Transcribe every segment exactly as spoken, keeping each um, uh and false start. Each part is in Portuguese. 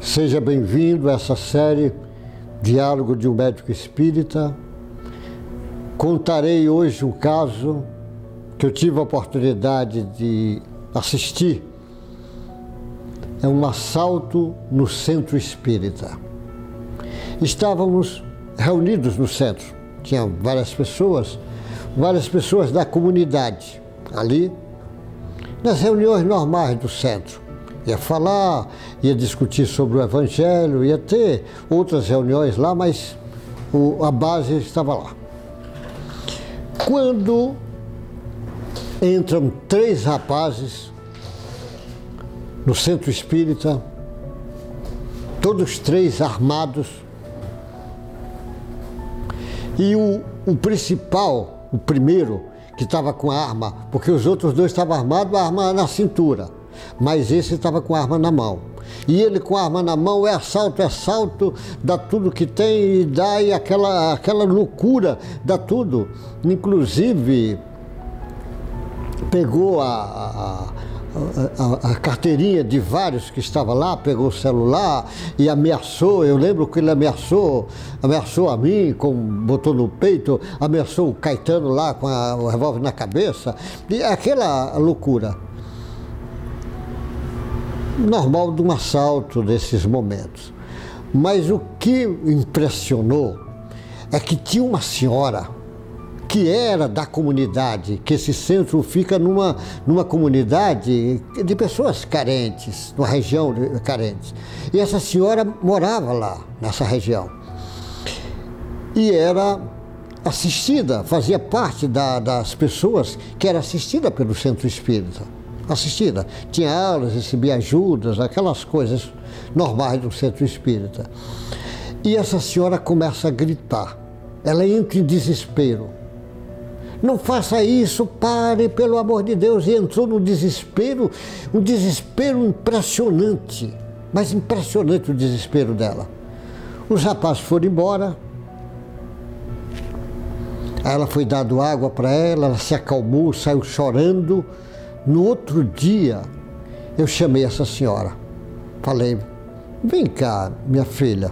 Seja bem-vindo a essa série Diálogo de um Médico Espírita. Contarei hoje um caso que eu tive a oportunidade de assistir. É um assalto no centro espírita. Estávamos reunidos no centro, tinha várias pessoas, várias pessoas da comunidade ali, nas reuniões normais do centro. Ia falar, ia discutir sobre o Evangelho, ia ter outras reuniões lá, mas o, a base estava lá. Quando entram três rapazes no centro espírita, todos três armados, e o, o principal, o primeiro, que estava com a arma, porque os outros dois estavam armados, a arma na cintura, mas esse estava com a arma na mão. E ele com a arma na mão, é assalto, é assalto, dá tudo que tem e dá, e aquela, aquela loucura, dá tudo. Inclusive, pegou a, a, a, a carteirinha de vários que estava lá, pegou o celular e ameaçou. Eu lembro que ele ameaçou, ameaçou a mim, com, botou no peito, ameaçou o Caetano lá com a, o revólver na cabeça, e aquela loucura. Normal de um assalto desses momentos. Mas o que impressionou é que tinha uma senhora que era da comunidade, que esse centro fica numa, numa comunidade de pessoas carentes, numa região de carentes. E essa senhora morava lá, nessa região. E era assistida, fazia parte da, das pessoas que era assistida pelo centro espírita. Assistida. Tinha aulas, recebia ajudas, aquelas coisas normais do centro espírita. E essa senhora começa a gritar. Ela entra em desespero. Não faça isso, pare, pelo amor de Deus. E entrou no desespero, um desespero impressionante. Mas impressionante o desespero dela. Os rapazes foram embora. Aí ela foi dando água para ela, ela se acalmou, saiu chorando. No outro dia, eu chamei essa senhora. Falei, vem cá, minha filha.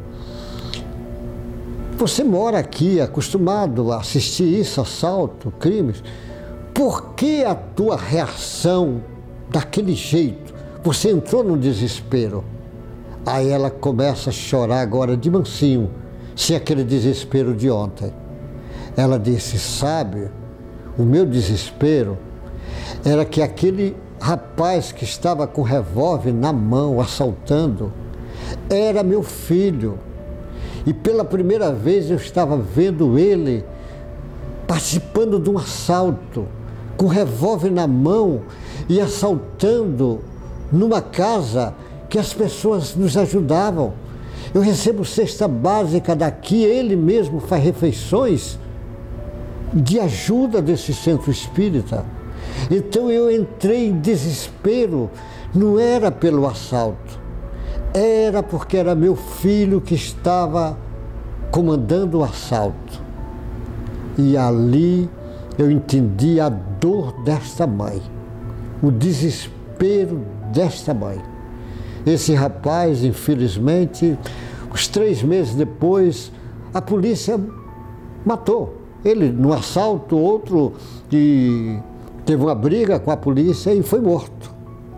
Você mora aqui, acostumado a assistir isso, assalto, crimes. Por que a tua reação daquele jeito? Você entrou no desespero. Aí ela começa a chorar agora de mansinho, sem aquele desespero de ontem. Ela disse, sabe, o meu desespero era que aquele rapaz que estava com revólver na mão, assaltando, era meu filho. E pela primeira vez eu estava vendo ele participando de um assalto, com revólver na mão e assaltando numa casa que as pessoas nos ajudavam. Eu recebo cesta básica daqui, ele mesmo faz refeições de ajuda desse centro espírita. Então eu entrei em desespero, não era pelo assalto, era porque era meu filho que estava comandando o assalto. E ali eu entendi a dor desta mãe, o desespero desta mãe. Esse rapaz, infelizmente, uns três meses depois, a polícia matou. Ele, no assalto, outro de... teve uma briga com a polícia e foi morto.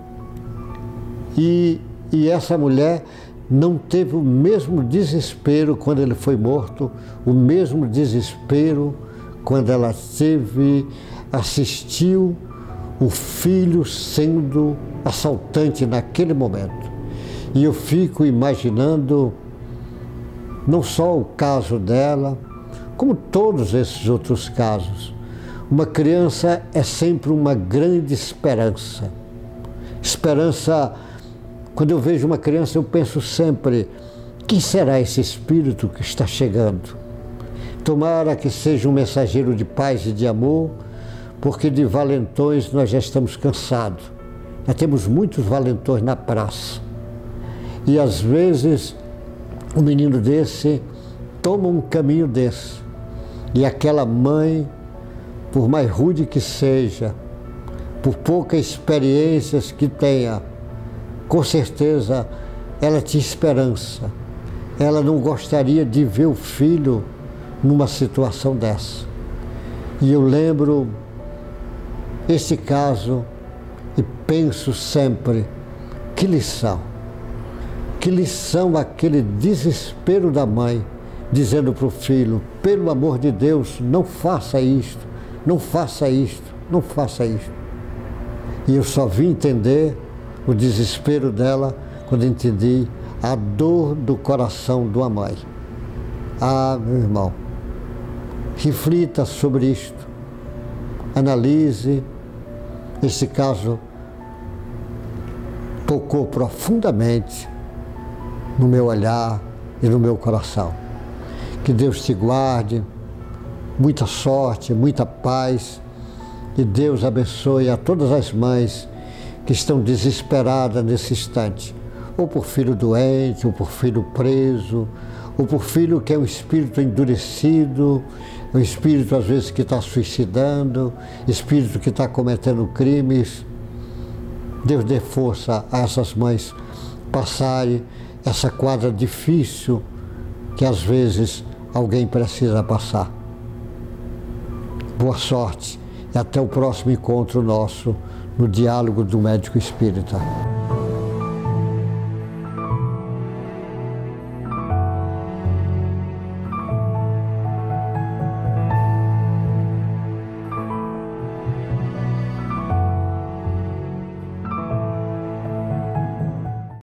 E, e essa mulher não teve o mesmo desespero quando ele foi morto, o mesmo desespero quando ela teve, assistiu o filho sendo assaltante naquele momento. E eu fico imaginando não só o caso dela, como todos esses outros casos. Uma criança é sempre uma grande esperança. Esperança, quando eu vejo uma criança, eu penso sempre, quem será esse espírito que está chegando? Tomara que seja um mensageiro de paz e de amor, porque de valentões nós já estamos cansados. Já temos muitos valentões na praça. E às vezes, um menino desse toma um caminho desse. E aquela mãe, por mais rude que seja, por poucas experiências que tenha, com certeza ela tinha esperança. Ela não gostaria de ver o filho numa situação dessa. E eu lembro esse caso e penso sempre, que lição, que lição aquele desespero da mãe, dizendo para o filho, pelo amor de Deus, não faça isto, não faça isto, não faça isto. E eu só vim entender o desespero dela quando entendi a dor do coração de uma mãe. Ah, meu irmão, reflita sobre isto, analise. Esse caso tocou profundamente no meu olhar e no meu coração. Que Deus te guarde, muita sorte, muita paz, e Deus abençoe a todas as mães que estão desesperadas nesse instante, ou por filho doente, ou por filho preso, ou por filho que é um espírito endurecido, um espírito às vezes que está suicidando, espírito que está cometendo crimes. Deus dê força a essas mães passarem essa quadra difícil que às vezes alguém precisa passar. Boa sorte e até o próximo encontro nosso no Diálogo do Médico Espírita.